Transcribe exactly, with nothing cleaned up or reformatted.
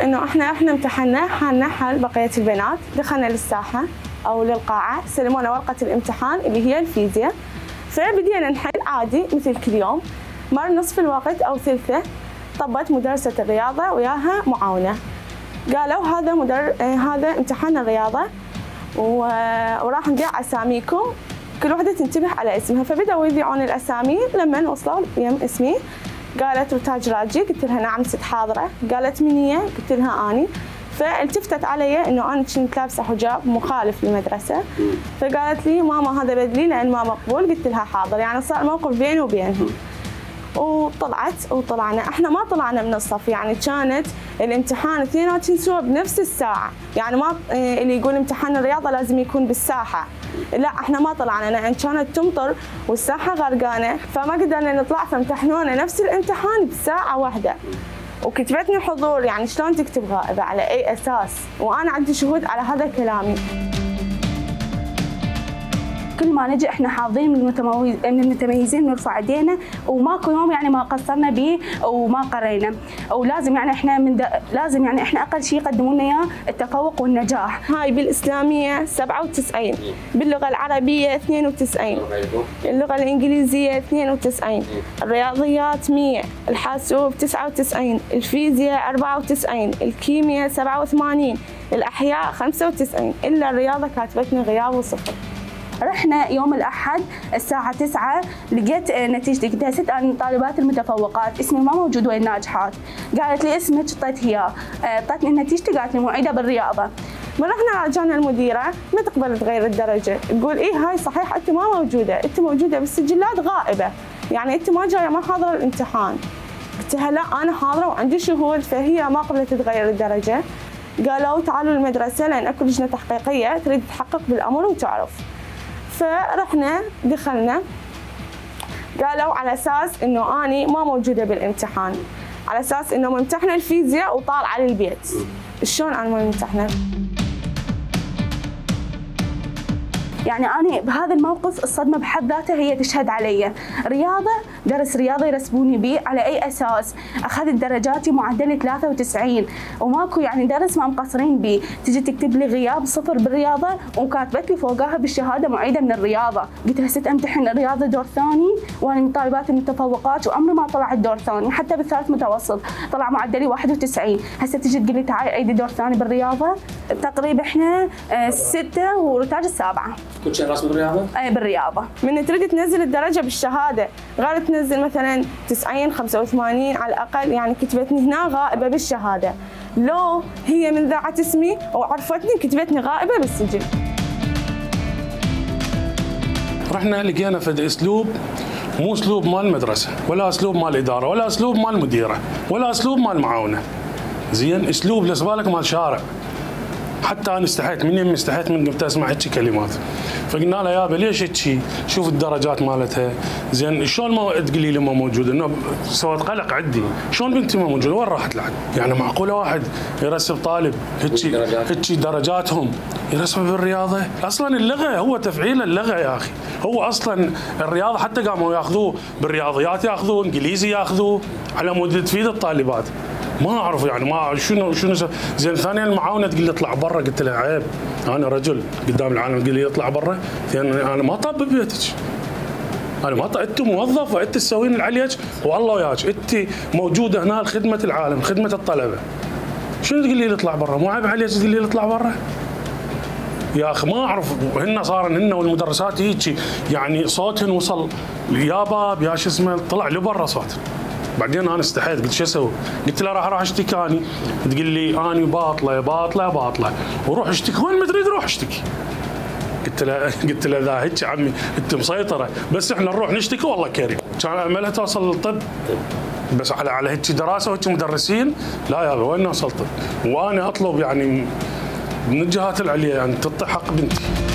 انه احنا احنا امتحنا حالنا حال بقيه البنات، دخلنا للساحه او للقاعه، سلمونا ورقه الامتحان اللي هي الفيزياء، فبدينا نحل عادي مثل كل يوم. مر نصف الوقت او ثلثه، طبت مدرسه الرياضه وياها معاونه، قالوا هذا مدر... هذا امتحان الرياضه و... وراح نبيع اساميكم، كل وحده تنتبه على اسمها. فبداوا يذيعون الاسامي، لما وصلوا يم اسمي قالت رتاج راجي، قلت لها نعم ست حاضره، قالت من هي؟ قلت لها اني. فالتفتت علي انه انا كنت لابسه حجاب مخالف للمدرسه، فقالت لي ماما هذا بدلي لان ما مقبول، قلت لها حاضر، يعني صار موقف بيني وبينها. وطلعت وطلعنا، احنا ما طلعنا من الصف، يعني كانت الامتحان اثنيناتهم سوا بنفس الساعه، يعني ما اللي يقول امتحان الرياضه لازم يكون بالساحه، لا احنا ما طلعنا لان كانت تمطر والساحه غرقانه، فما قدرنا نطلع، فامتحنونا نفس الامتحان بساعه واحده. وكتبتني حضور، يعني شلون تكتب غائبه؟ على اي اساس؟ وانا عندي شهود على هذا كلامي. كل ما نجي احنا حافظين من المتميز من المتميزين نرفع ايدينا، وماكو يوم يعني ما قصرنا به وما قرينا، ولازم يعني احنا من لازم يعني احنا اقل شيء يقدموا لنا اياه التفوق والنجاح. هاي بالاسلاميه سبعة وتسعين، باللغه العربيه اثنين وتسعين، اللغه الانجليزيه اثنين وتسعين، الرياضيات مية، الحاسوب تسعة وتسعين، الفيزياء أربعة وتسعين، الكيمياء سبعة وثمانين، الاحياء خمسة وتسعين، الا الرياضه كاتبتني غياب وصفر. رحنا يوم الأحد الساعة تسعة، لقيت نتيجتي، قلت لها ست أنا من الطالبات المتفوقات، اسمي ما موجود وين الناجحات. قالت لي اسمك، اعطيتها اياه، اعطتني نتيجتي، قالت لي معيدة بالرياضة. ما رحنا راجعنا المديرة، ما تقبل تغير الدرجة، تقول ايه هاي صحيح انت ما موجودة، انت موجودة بالسجلات غائبة، يعني انت ما جاية ما حاضرة الامتحان. قلت لها لا انا حاضرة وعندي شهود، فهي ما قبلت تغير الدرجة. قالوا تعالوا المدرسة لان اكو لجنة تحقيقية تريد تحقق بالامر وتعرف. فرحنا دخلنا، قالوا على اساس انه اني ما موجوده بالامتحان، على اساس انه ممتحنه الفيزياء وطال على البيت. شلون انا ما ممتحنه؟ يعني أنا بهذا الموقف الصدمة بحد ذاتها هي تشهد علي. رياضة، درس رياضة يرسبوني به على أي أساس؟ أخذت درجاتي معدل ثلاثة وتسعين، وماكو يعني درس ما مقصرين به، تجي تكتب لي غياب صفر بالرياضة وكاتبت لي فوقها بالشهادة معيدة من الرياضة. قلت لها ست أمتحن الرياضة دور ثاني وأنا من طالبات المتفوقات وعمري ما طلعت دور ثاني، حتى بالثالث متوسط طلع معدلي واحد وتسعين، هسه تجي تقول لي تعالي عيدي دور ثاني بالرياضة. تقريبا احنا ستة ورتاج السابعة. كل شيء رسم بالرياضة؟ اي بالرياضة. من تريد تنزل الدرجة بالشهادة، غير تنزل مثلا تسعين خمسة وثمانين على الأقل، يعني كتبتني هنا غائبة بالشهادة. لو هي من ذاعت اسمي وعرفتني كتبتني غائبة بالسجل. رحنا لقينا فد اسلوب مو اسلوب مال المدرسة، ولا اسلوب مال الإدارة، ولا اسلوب مال المديرة، ولا اسلوب مال المعاونة. زين، اسلوب لسبالك مال شارع. حتى انا استحيت من يمي، استحيت من قلت اسمع هيك كلمات. فقلنا لها يابا ليش هيك؟ شوف الدرجات مالتها، زين شلون ما تقولي لي ما موجوده؟ انه سوت قلق عندي، شلون بنتي ما موجوده؟ وين راحت لعد؟ يعني معقوله واحد يرسب طالب هيك هيك درجاتهم يرسبها بالرياضه؟ اصلا اللغه هو تفعيل اللغه يا اخي، هو اصلا الرياضه حتى قاموا ياخذوه بالرياضيات، ياخذوه انجليزي، ياخذوه على مود تفيد الطالبات. ما اعرف يعني ما شنو شنو زين. ثانيا المعاونه تقول لي اطلع برا، قلت لها عيب، انا رجل قدام العالم تقول لي اطلع برا؟ انا ما طاب ببيتك، انا ما طاب، انت موظفه، انت تسوين عليك والله وياك، انت موجوده هنا لخدمه العالم، خدمه الطلبه. شنو تقول لي اطلع برا؟ مو عيب عليك تقول لي اطلع برا؟ يا اخي ما اعرف، هن صار هن والمدرسات هيك يعني صوتهن وصل يا باب يا شو اسمه، طلع لبرا صوت. بعدين انا استحيت، قلت شو اسوي؟ قلت لها راح اروح اشتكي اني. تقول لي اني باطله باطله باطله، وروح اشتكي وين ما تريد روح اشتكي. قلت لها قلت لها ذا هيك عمي انت مسيطره، بس احنا نروح نشتكي والله كريم. كان املها توصل للطب، بس على على هيك دراسه وهيك مدرسين، لا يابا وين نوصل طب؟ وانا اطلب يعني من الجهات العليا يعني تعطي حق بنتي.